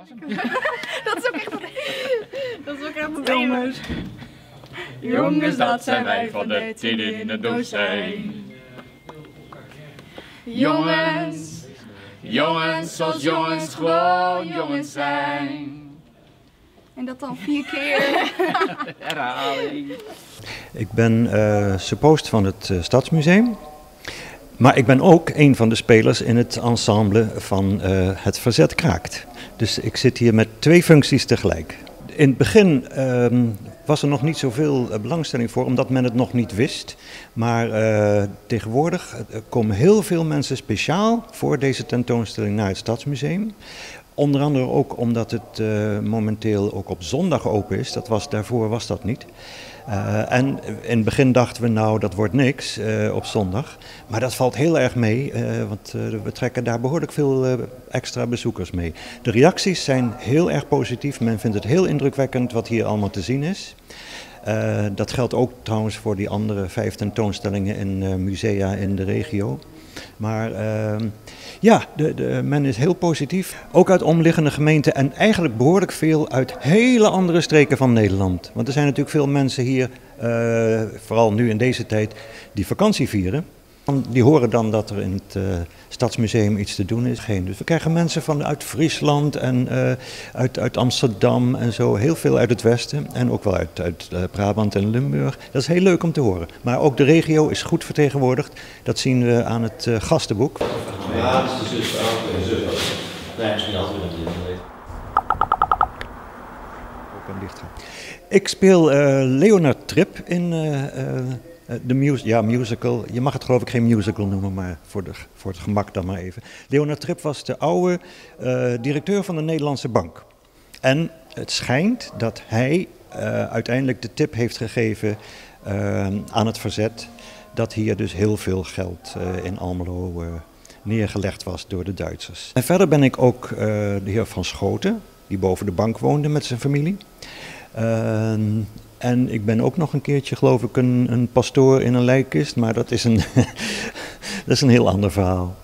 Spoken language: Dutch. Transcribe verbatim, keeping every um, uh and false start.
Dat is ook echt een... Dat is ook echt een... Jongens, jongens, dat zijn wij van de tien in de dozijn. Jongens, jongens, zoals jongens gewoon jongens zijn. En dat dan vier keer. Herhaling. Ik ben uh, suppost van het uh, Stadsmuseum. Maar ik ben ook een van de spelers in het ensemble van uh, Het Verzet Kraakt. Dus ik zit hier met twee functies tegelijk. In het begin uh, was er nog niet zoveel uh, belangstelling voor, omdat men het nog niet wist. Maar uh, tegenwoordig uh, komen heel veel mensen speciaal voor deze tentoonstelling naar het Stadsmuseum. Onder andere ook omdat het uh, momenteel ook op zondag open is. Dat was, daarvoor was dat niet. Uh, en in het begin dachten we nou dat wordt niks uh, op zondag. Maar dat valt heel erg mee, uh, want uh, we trekken daar behoorlijk veel uh, extra bezoekers mee. De reacties zijn heel erg positief. Men vindt het heel indrukwekkend wat hier allemaal te zien is. Uh, dat geldt ook trouwens voor die andere vijf tentoonstellingen in uh, musea in de regio. Maar uh, ja, de, de, men is heel positief. Ook uit omliggende gemeenten en eigenlijk behoorlijk veel uit hele andere streken van Nederland. Want er zijn natuurlijk veel mensen hier, uh, vooral nu in deze tijd, die vakantie vieren. Die horen dan dat er in het uh, Stadsmuseum iets te doen is. Geen. Dus we krijgen mensen van uit Friesland en uh, uit, uit Amsterdam en zo. Heel veel uit het westen en ook wel uit, uit uh, Brabant en Limburg. Dat is heel leuk om te horen. Maar ook de regio is goed vertegenwoordigd. Dat zien we aan het uh, gastenboek. Ja, dat is de zus ook. De zus. Nee, misschien hadden we dat niet weten. Ook een licht. Ik speel uh, Leonard Tripp in... Uh, uh, De mus ja, musical. Je mag het geloof ik geen musical noemen, maar voor, de, voor het gemak dan maar even. Leonard Tripp was de oude uh, directeur van de Nederlandse Bank. En het schijnt dat hij uh, uiteindelijk de tip heeft gegeven uh, aan het verzet dat hier dus heel veel geld uh, in Almelo uh, neergelegd was door de Duitsers. En verder ben ik ook uh, de heer Van Schoten, die boven de bank woonde met zijn familie. Uh, En ik ben ook nog een keertje, geloof ik, een, een pastoor in een lijkkist, maar dat is een, dat is een heel ander verhaal.